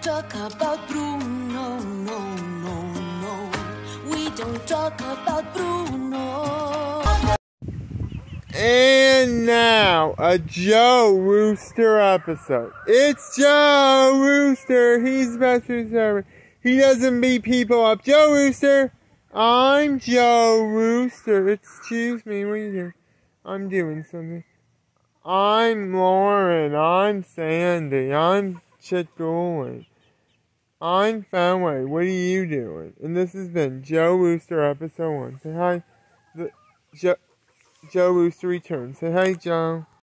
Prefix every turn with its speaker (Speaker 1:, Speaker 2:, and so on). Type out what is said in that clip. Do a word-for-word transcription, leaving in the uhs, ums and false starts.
Speaker 1: talk about Bruno, no, no, no. We don't talk about Bruno.
Speaker 2: And now, a Joe Rooster episode. It's Joe Rooster. He's Master Servant. He doesn't beat people up. Joe Rooster. I'm Joe Rooster. Excuse me. What are you doing? I'm doing something. I'm Lauren. I'm Sandy. I'm Chitgooley. I'm Fenway. What are you doing? And this has been Joe Rooster episode one. Say hi. The, Joe, Joe Rooster returns. Say hi, Joe.